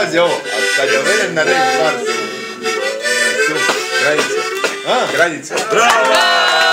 Pazi ovo, a kad je uveden na red, stvar se... Kraljica. Kraljica. Bravo!